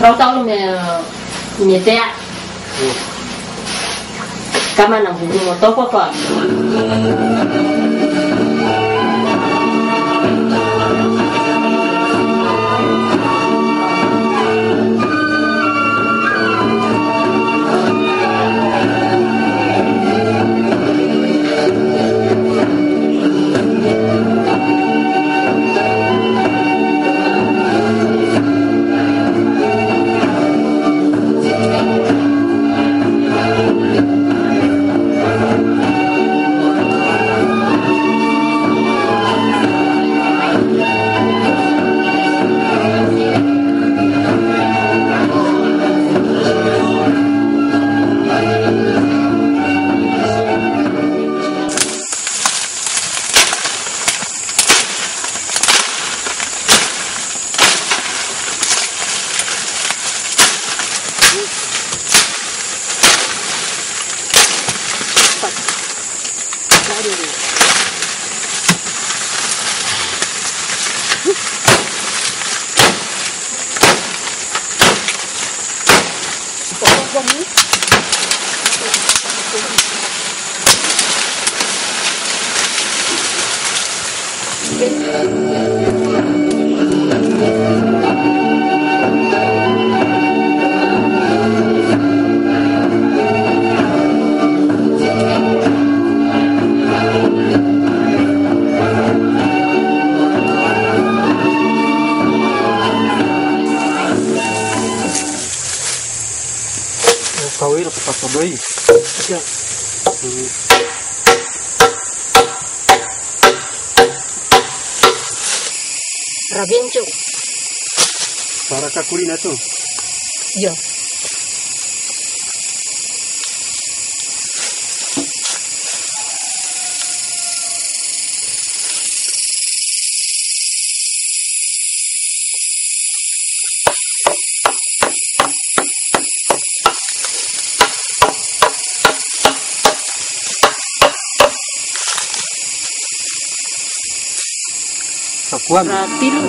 Tahu-tahu nimetea kama na mgumu toko kwa kawin apa bayi? Ya. Rabincu. Para kakulina tu? Iya. Kakuan. Berarti lu.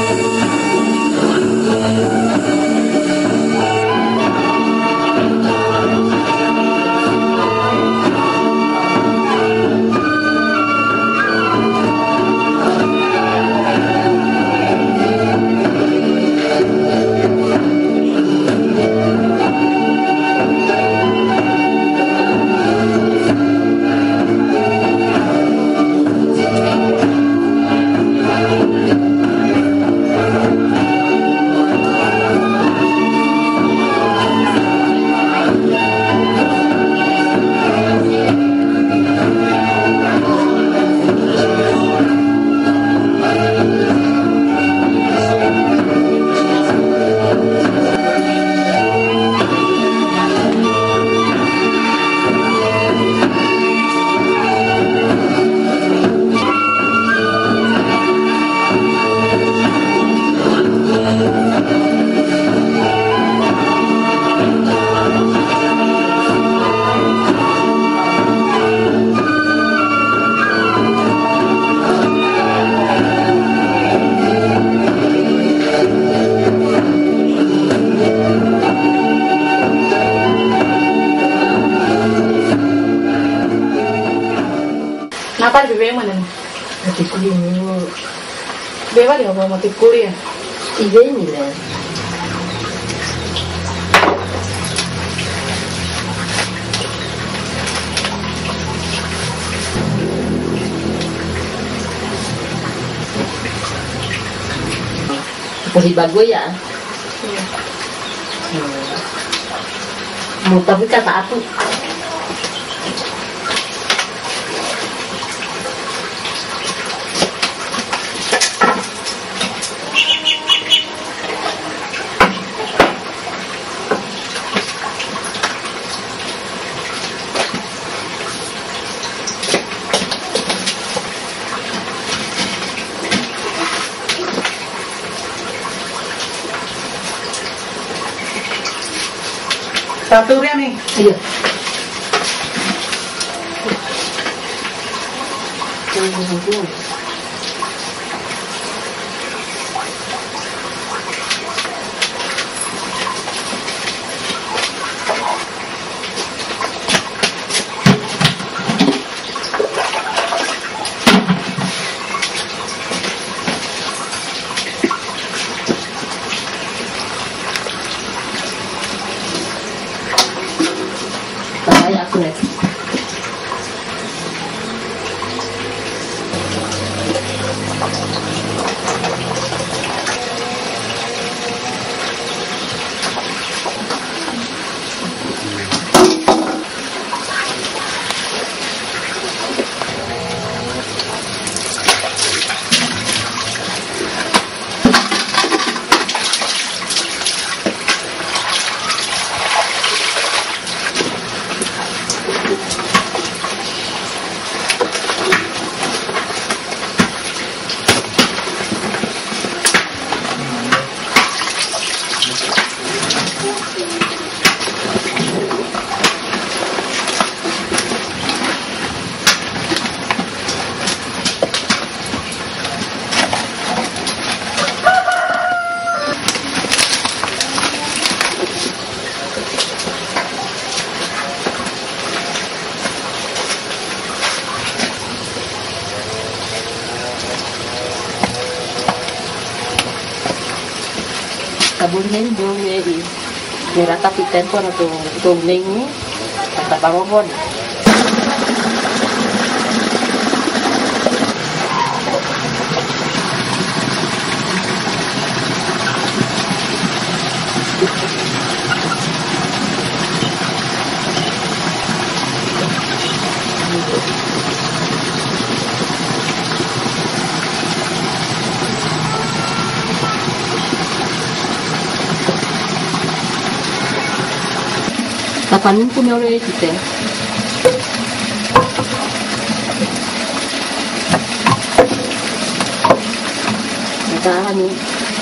Apa bebe mana? Mati kuliah. Beba dia mau mati kuliah. Ibe ni lah. Kasi bago ya. Mau tapi kata aku. Satu ria nih. Iya. Sabunnya dulu di rata piten pun atau tumbling kata bangun. Kapan punya oleh kita? Kita ni.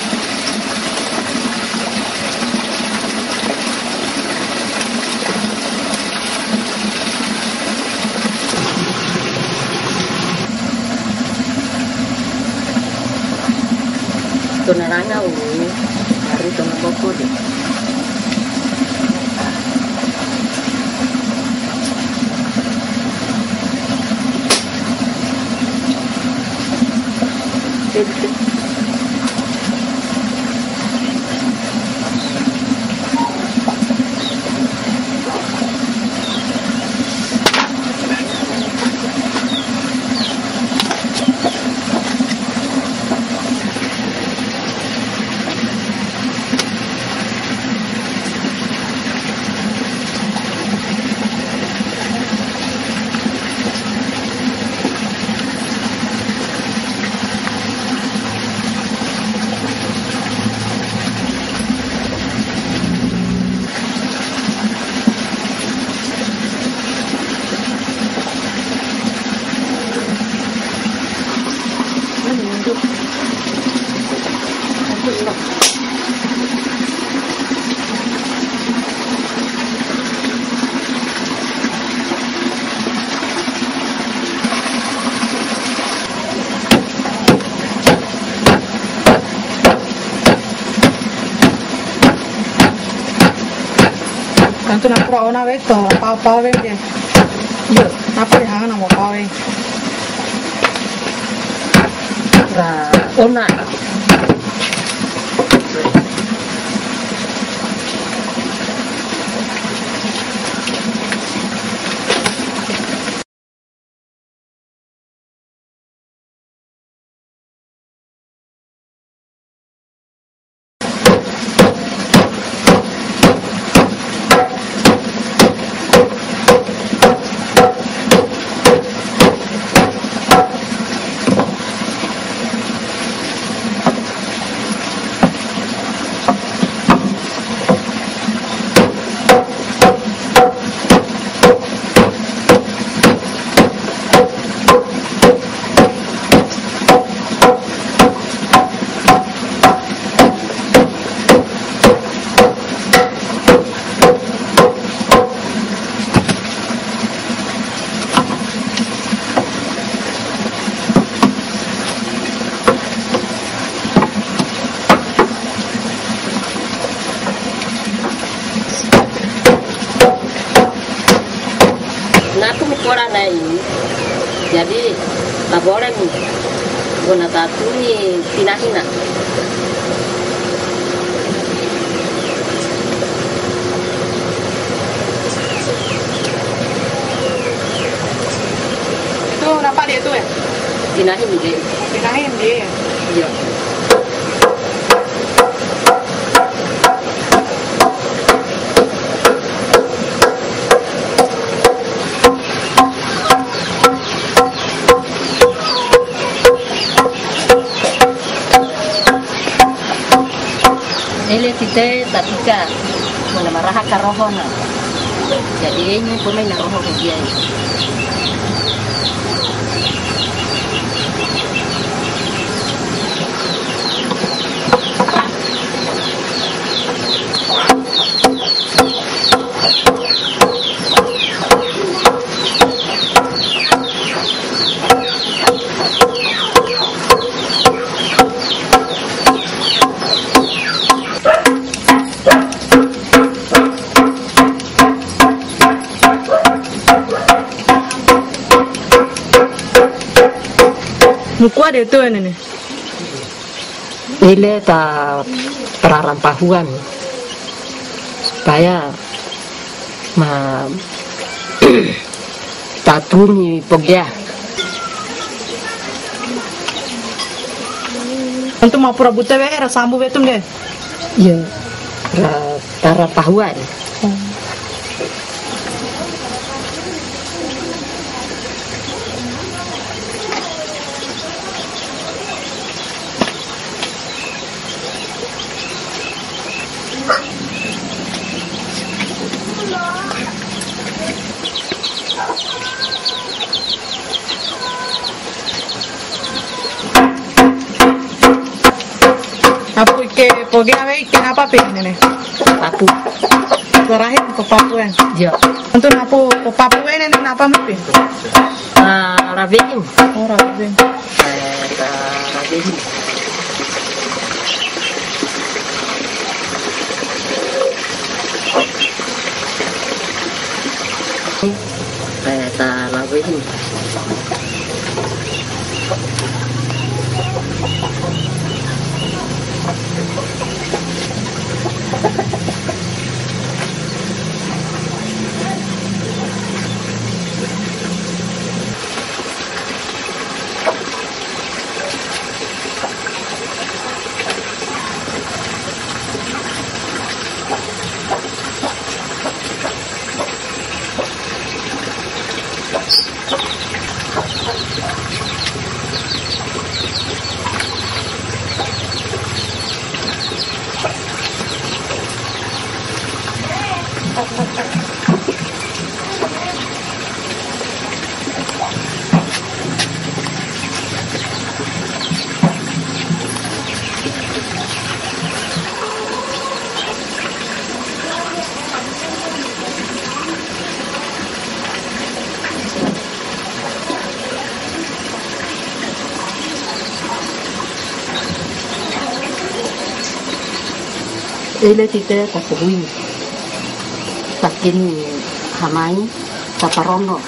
Tunaranga ini hari tunang boko deh. Tanto una prueba una vez todo, pau ven bien. Yo, apa yang nak mau pau ven. Ona. Orang lain, jadi tak boleh guna tatu ni hina. Itu apa dia tu ya? Hinahin dia. Hinahin dia. Ya. Ele tite tatika mana maraha karohona. Jadi ini pemain roho dia. Mukua de itu ini. Ile ta perampahuan supaya tatuni pogya. Untuk mau pura buta era sambu betum deh. Ya, perampahuan. Apu que podía ver que napa pene. Papu. Terakhir ke papu en. Ya. Untuk napu ke papu en napa mpi. Ravin. Ora ben. Ravin. Ravin. Ile tite takui takin hamai taparono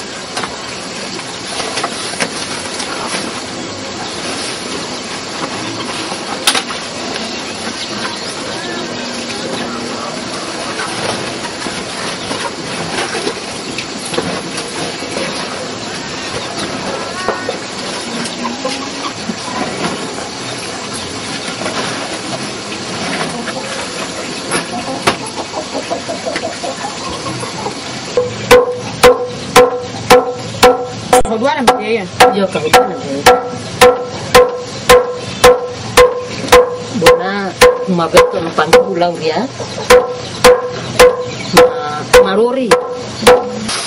Keduaan ya. yo kehutan bona mabeto no pangkulau dia maruri